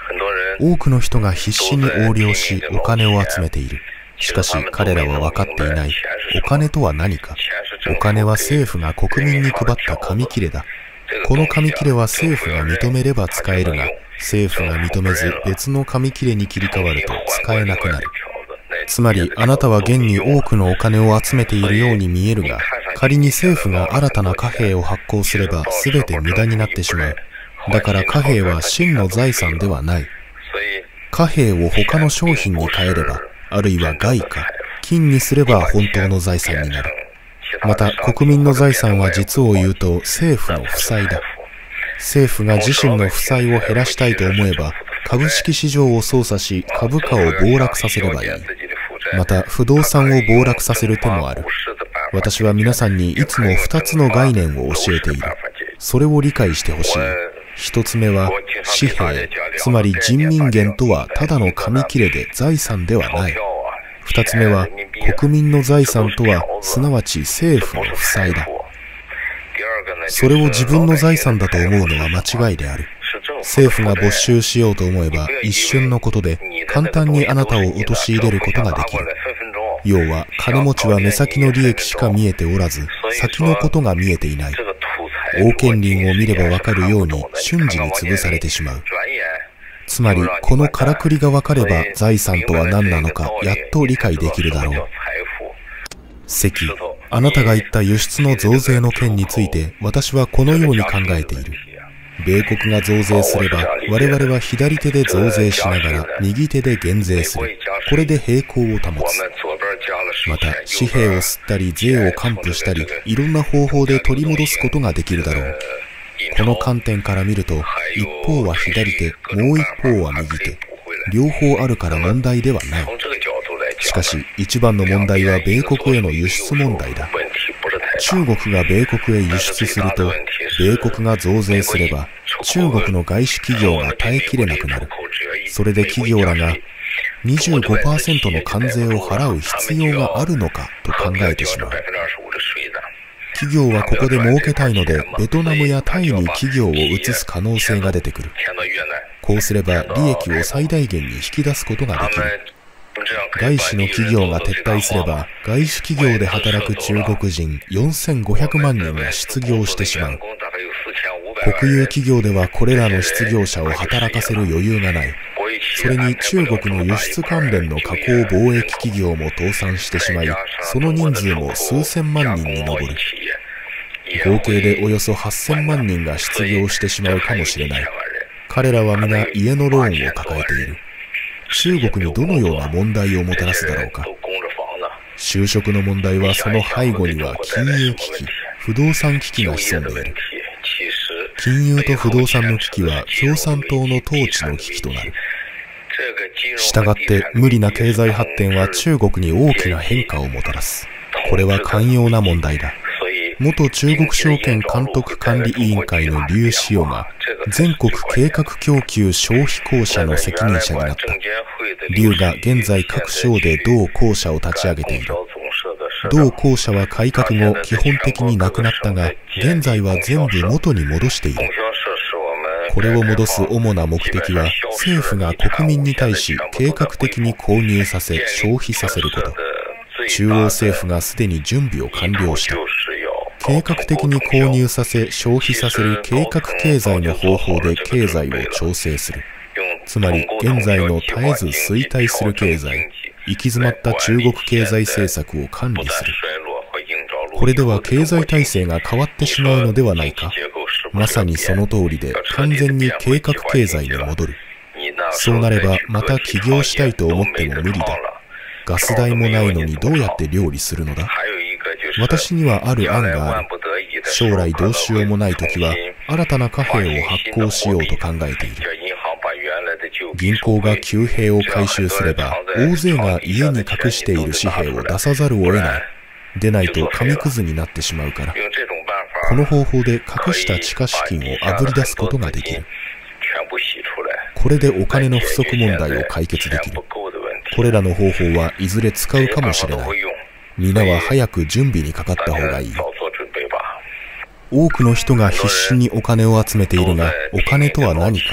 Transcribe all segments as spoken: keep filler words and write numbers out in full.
多くの人が必死に横領しお金を集めている。しかし彼らは分かっていない。お金とは何か。お金は政府が国民に配った紙切れだ。この紙切れは政府が認めれば使えるが、政府が認めず別の紙切れに切り替わると使えなくなる。つまりあなたは現に多くのお金を集めているように見えるが、仮に政府が新たな貨幣を発行すれば全て無駄になってしまう。だから貨幣は真の財産ではない。貨幣を他の商品に変えれば、あるいは外貨、金にすれば本当の財産になる。また国民の財産は実を言うと政府の負債だ。政府が自身の負債を減らしたいと思えば、株式市場を操作し株価を暴落させればいい。また不動産を暴落させる手もある。私は皆さんにいつもふたつの概念を教えている。それを理解してほしい。一つ目は紙幣、つまり人民元とはただの紙切れで財産ではない。二つ目は国民の財産とはすなわち政府の負債だ。それを自分の財産だと思うのは間違いである。政府が没収しようと思えば一瞬のことで簡単にあなたを陥れることができる。要は金持ちは目先の利益しか見えておらず、先のことが見えていない。王権林を見ればわかるように瞬時に潰されてしまう。つまりこのからくりがわかれば財産とは何なのかやっと理解できるだろう。関、あなたが言った輸出の増税の件について私はこのように考えている。米国が増税すれば我々は左手で増税しながら右手で減税する。これで平衡を保つ。また紙幣を吸ったり税を還付したりいろんな方法で取り戻すことができるだろう。この観点から見ると一方は左手、もう一方は右手、両方あるから問題ではない。しかし一番の問題は米国への輸出問題だ。中国が米国へ輸出すると米国が増税すれば中国の外資企業が耐えきれなくなる。それで企業らが にじゅうごパーセント の関税を払う必要があるのかと考えてしまう。企業はここで儲けたいのでベトナムやタイに企業を移す可能性が出てくる。こうすれば利益を最大限に引き出すことができる。外資の企業が撤退すれば外資企業で働く中国人よんせんごひゃくまんにんが失業してしまう。国有企業ではこれらの失業者を働かせる余裕がない。それに中国の輸出関連の加工貿易企業も倒産してしまい、その人数も数千万人に上る。合計でおよそはっせんまんにんが失業してしまうかもしれない。彼らは皆家のローンを抱えている。中国にどのような問題をもたらすだろうか。就職の問題はその背後には金融危機、不動産危機が潜んでいる。金融と不動産の危機は共産党の統治の危機となる。したがって無理な経済発展は中国に大きな変化をもたらす。これは寛容な問題だ。元中国証券監督管理委員会の劉志陽が全国計画供給消費公社の責任者になった。劉が現在各省で同公社を立ち上げている。同公社は改革後基本的になくなったが、現在は全部元に戻している。これを戻す主な目的は政府が国民に対し計画的に購入させ消費させること。中央政府がすでに準備を完了した。計画的に購入させ消費させる計画経済の方法で経済を調整する。つまり現在の絶えず衰退する経済、行き詰まった中国経済政策を管理する。これでは経済体制が変わってしまうのではないか。まさにその通りで完全に計画経済に戻る。そうなればまた起業したいと思っても無理だ。ガス代もないのにどうやって料理するのだ。私にはある案がある。将来どうしようもないときは新たな貨幣を発行しようと考えている。銀行が旧幣を回収すれば大勢が家に隠している紙幣を出さざるを得ない。でないと紙くずになってしまうから。この方法で隠した地下資金をあぶり出すことができる。これでお金の不足問題を解決できる。これらの方法はいずれ使うかもしれない。皆は早く準備にかかった方がいい。多くの人が必死にお金を集めているが、お金とは何か。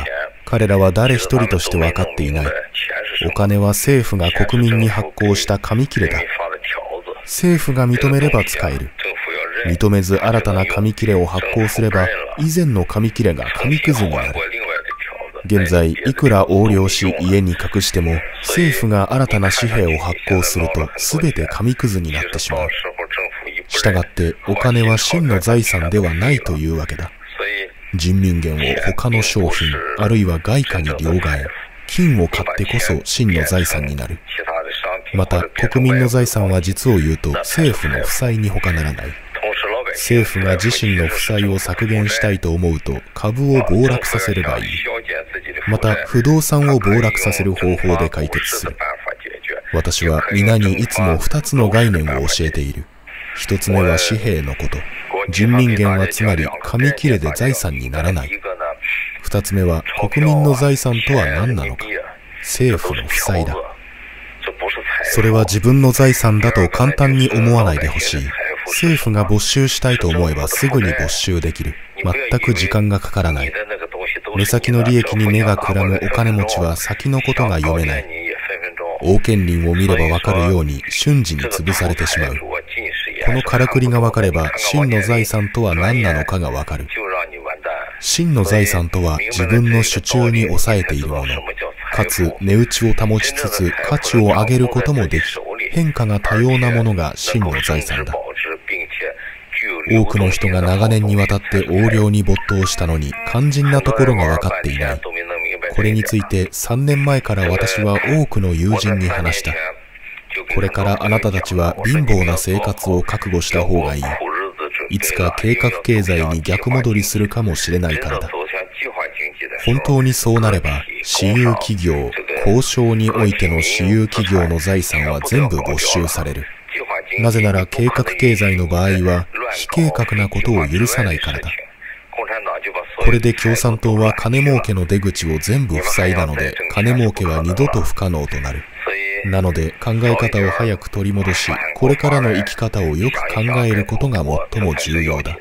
彼らは誰一人として分かっていない。お金は政府が国民に発行した紙切れだ。政府が認めれば使える。認めず新たな紙切れを発行すれば、以前の紙切れが紙くずになる。現在、いくら横領し家に隠しても、政府が新たな紙幣を発行すると、すべて紙くずになってしまう。したがって、お金は真の財産ではないというわけだ。人民元を他の商品、あるいは外貨に両替、金を買ってこそ真の財産になる。また、国民の財産は実を言うと政府の負債に他ならない。政府が自身の負債を削減したいと思うと株を暴落させればいい。また、不動産を暴落させる方法で解決する。私は皆にいつも二つの概念を教えている。一つ目は紙幣のこと。人民元はつまり紙切れで財産にならない。二つ目は国民の財産とは何なのか。政府の負債だ。それは自分の財産だと簡単に思わないでほしい。政府が没収したいと思えばすぐに没収できる。全く時間がかからない。目先の利益に目がくらむお金持ちは先のことが読めない。王権林を見ればわかるように瞬時に潰されてしまう。このからくりがわかれば真の財産とは何なのかがわかる。真の財産とは自分の手中に抑えているもの。かつ値打ちを保ちつつ価値を上げることもでき、変化が多様なものが真の財産だ。多くの人が長年にわたって横領に没頭したのに肝心なところが分かっていない。これについてさんねんまえから私は多くの友人に話した。これからあなたたちは貧乏な生活を覚悟した方がいい。いつか計画経済に逆戻りするかもしれないからだ。本当にそうなれば、私有企業、交渉においての私有企業の財産は全部没収される。なぜなら計画経済の場合は、非計画なことを許さないからだ。これで共産党は金儲けの出口を全部塞いだので、金儲けは二度と不可能となる。なので考え方を早く取り戻し、これからの生き方をよく考えることが最も重要だ。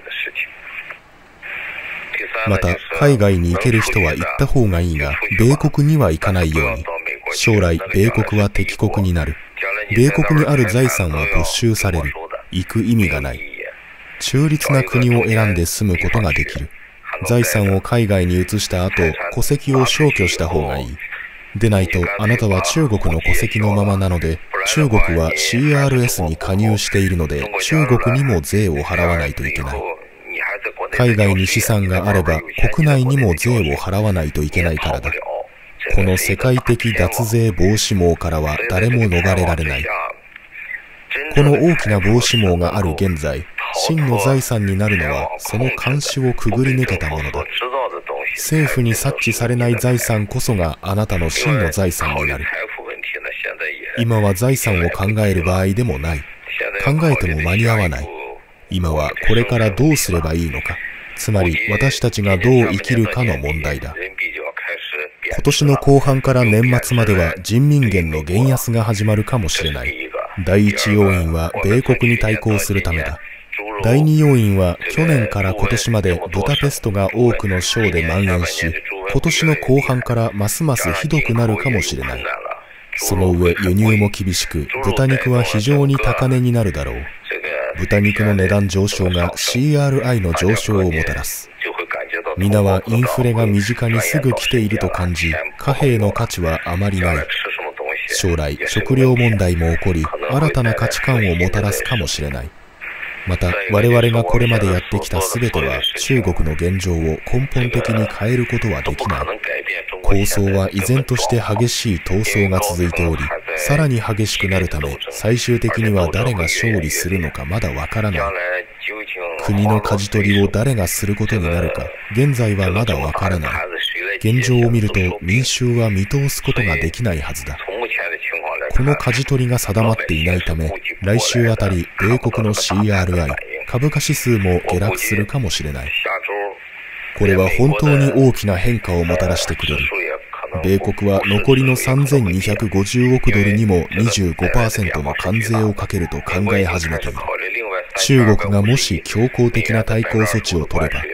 また、海外に行ける人は行った方がいいが、米国には行かないように。将来、米国は敵国になる。米国にある財産は没収される。行く意味がない。中立な国を選んで住むことができる。財産を海外に移した後、戸籍を消去した方がいい。でないと、あなたは中国の戸籍のままなので、中国は シーアールエス に加入しているので、中国にも税を払わないといけない。海外に資産があれば、国内にも税を払わないといけないからだ。この世界的脱税防止網からは誰も逃れられない。この大きな防止網がある現在、真の財産になるのは、その監視をくぐり抜けたものだ。政府に察知されない財産こそがあなたの真の財産になる。今は財産を考える場合でもない。考えても間に合わない。今はこれからどうすればいいのか。つまり私たちがどう生きるかの問題だ。今年の後半から年末までは人民元の減安が始まるかもしれない。第一要因は米国に対抗するためだ。第二要因は去年から今年までブダペストが多くの省で蔓延し、今年の後半からますますひどくなるかもしれない。その上輸入も厳しく、豚肉は非常に高値になるだろう。豚肉の値段上昇が シーアールアイ の上昇をもたらす。皆はインフレが身近にすぐ来ていると感じ、貨幣の価値はあまりない。将来食料問題も起こり、新たな価値観をもたらすかもしれない。また我々がこれまでやってきた全ては中国の現状を根本的に変えることはできない。抗争は依然として激しい闘争が続いており、さらに激しくなるため、最終的には誰が勝利するのかまだわからない。国の舵取りを誰がすることになるか、現在はまだわからない。現状を見ると民衆は見通すことができないはずだ。この舵取りが定まっていないため、来週あたり米国の シーアールアイ、株価指数も下落するかもしれない。これは本当に大きな変化をもたらしてくれる。米国は残りのさんぜんにひゃくごじゅうおくドルにも にじゅうごパーセント の関税をかけると考え始めている。中国がもし強硬的な対抗措置を取れば、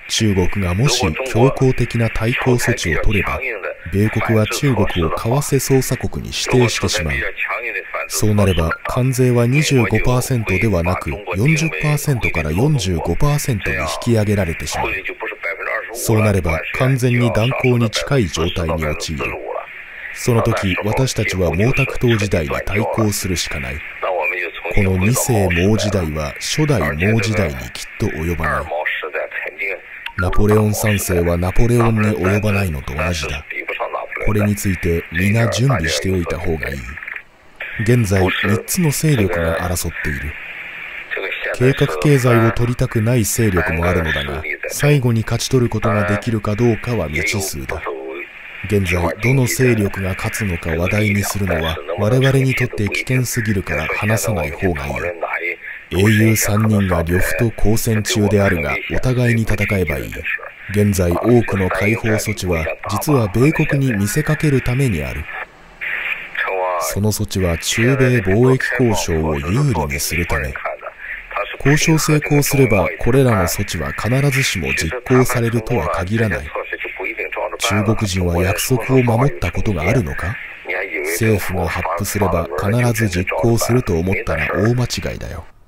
中国がもし強硬的な対抗措置を取れば、米国は中国を為替操作国に指定してしまう。そうなれば関税は にじゅうごパーセント ではなく よんじゅっパーセント から よんじゅうごパーセント に引き上げられてしまう。そうなれば完全に断交に近い状態に陥る。その時私たちは毛沢東時代に対抗するしかない。このに世毛時代は初代毛時代にきっと及ばない。ナポレオンさん世はナポレオンに及ばないのと同じだ。これについて皆準備しておいた方がいい。現在みっつの勢力が争っている。計画経済を取りたくない勢力もあるのだが、最後に勝ち取ることができるかどうかは未知数だ。現在どの勢力が勝つのか話題にするのは我々にとって危険すぎるから話さない方がいい。英雄さんにんが呂布と交戦中であるがお互いに戦えばいい。現在多くの解放措置は実は米国に見せかけるためにある。その措置は中米貿易交渉を有利にするため。交渉成功すればこれらの措置は必ずしも実行されるとは限らない。中国人は約束を守ったことがあるのか？政府が発布すれば必ず実行すると思ったら大間違いだよ。